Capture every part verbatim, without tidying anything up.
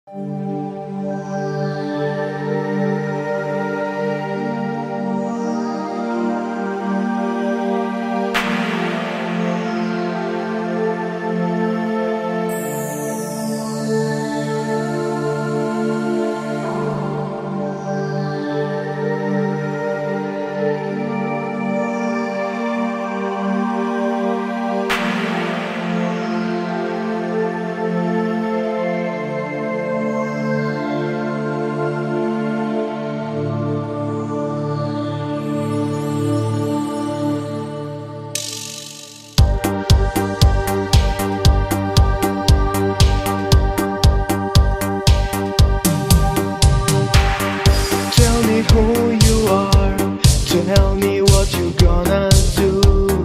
Who you are, tell me what you gonna do.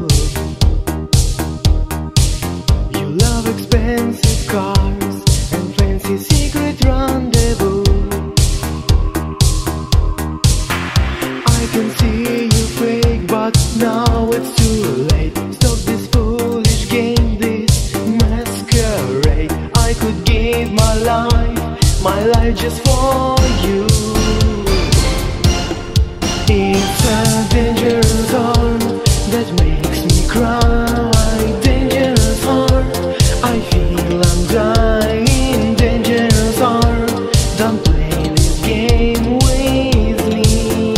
You love expensive cars and fancy secret rendezvous. I can see you fake, but now it's too late. Stop this foolish game, this masquerade. I could give my life, my life just for you. It's a dangerous heart that makes me cry. Dangerous heart, I feel I'm dying. Dangerous heart, don't play this game with me.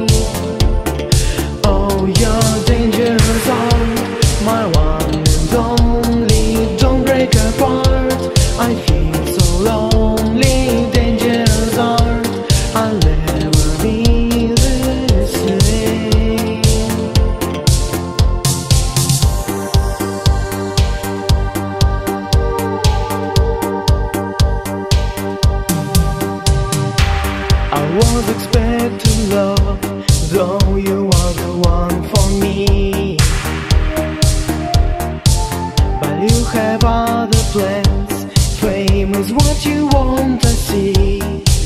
Oh, you're dangerous heart, my one and only. Don't break apart, I feel so lonely. Dangerous heart, I'll never be. I was expecting love, though you are the one for me. But you have other plans, fame is what you want to see.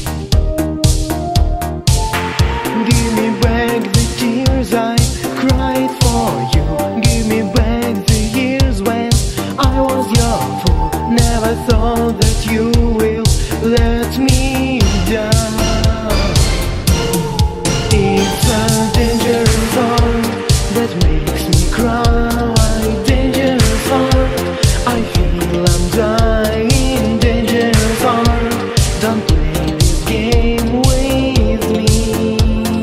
Give me back the tears I cried for you. Give me back the years when I was your fool. Never thought that you will let me down. It's a dangerous heart that makes me cry. Dangerous heart, I feel I'm dying. Dangerous heart, don't play this game with me.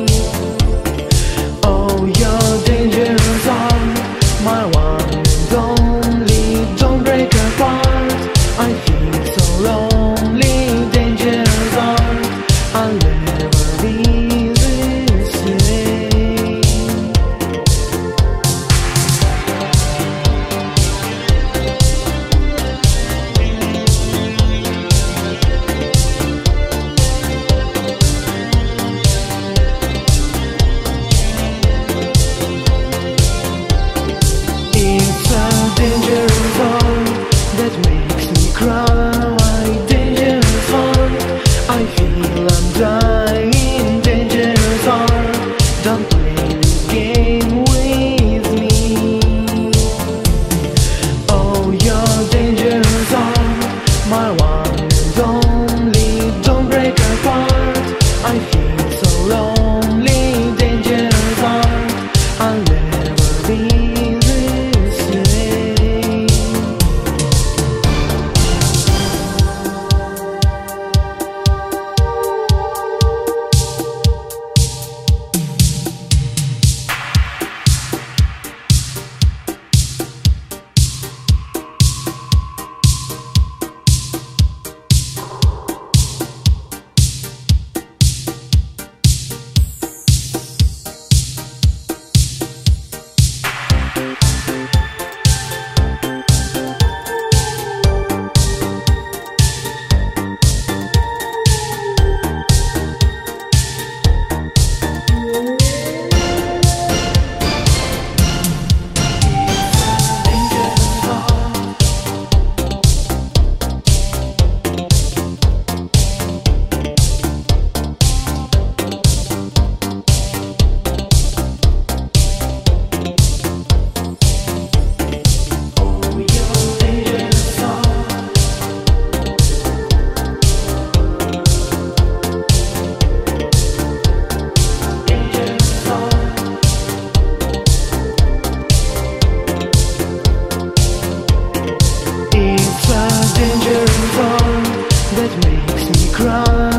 Oh, you're dangerous heart, my one and only. Don't break apart, I feel so lonely. Dangerous that makes me cry.